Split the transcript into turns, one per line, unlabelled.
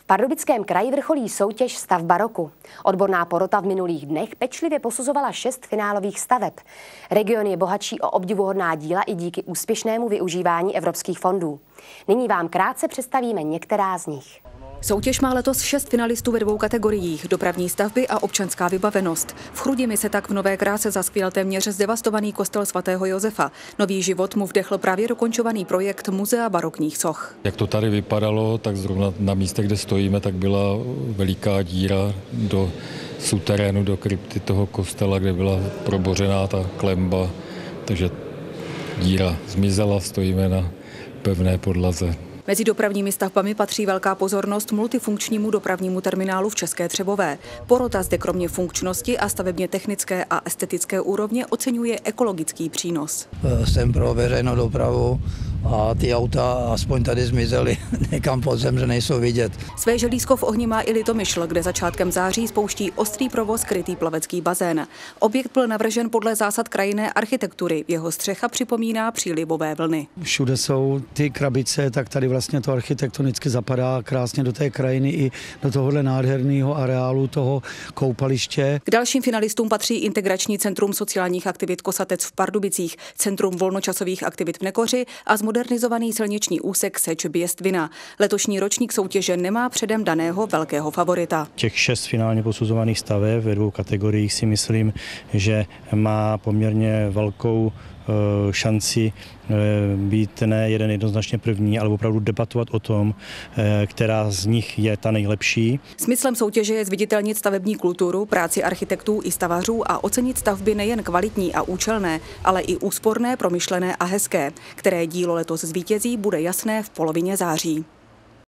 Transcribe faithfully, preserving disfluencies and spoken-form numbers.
Pardubickém kraji vrcholí soutěž Stavba roku. Odborná porota v minulých dnech pečlivě posuzovala šest finálových staveb. Region je bohatší o obdivuhodná díla i díky úspěšnému využívání evropských fondů. Nyní vám krátce představíme některá z nich.
Soutěž má letos šest finalistů ve dvou kategoriích: dopravní stavby a občanská vybavenost. V Chrudimi se tak v nové kráse zaskvěl téměř zdevastovaný kostel svatého Josefa. Nový život mu vdechl právě dokončovaný projekt Muzea barokních soch.
Jak to tady vypadalo, tak zrovna na místě, kde stojíme, tak byla veliká díra do suterénu, do krypty toho kostela, kde byla probořená ta klemba, takže díra zmizela, stojíme na pevné podlaze.
Mezi dopravními stavbami patří velká pozornost multifunkčnímu dopravnímu terminálu v České Třebové. Porota zde kromě funkčnosti a stavebně technické a estetické úrovně oceňuje ekologický přínos.
Jsem pro veřejnou dopravu a ty auta aspoň tady zmizely někam pod zem, že nejsou vidět.
Své želízko v ohni má i Litomyšl, kde začátkem září spouští ostrý provoz krytý plavecký bazén. Objekt byl navržen podle zásad krajinné architektury. Jeho střecha připomíná přílivové vlny.
Všude jsou ty krabice, tak tady vlastně to architektonicky zapadá krásně do té krajiny i do tohohle nádherného areálu toho koupaliště.
K dalším finalistům patří Integrační centrum sociálních aktivit Kosatec v Pardubicích, Centrum volnočasových aktivit v Nekoři a zmodernizovaný silniční úsek Seč-Běstvina. Letošní ročník soutěže nemá předem daného velkého favorita.
Těch šest finálně posuzovaných staveb ve dvou kategoriích si myslím, že má poměrně velkou šanci být ne jeden jednoznačně první, ale opravdu debatovat o tom, která z nich je ta nejlepší.
Smyslem soutěže je zviditelnit stavební kulturu, práci architektů i stavařů a ocenit stavby nejen kvalitní a účelné, ale i úsporné, promyšlené a hezké. Které dílo letos zvítězí, bude jasné v polovině září.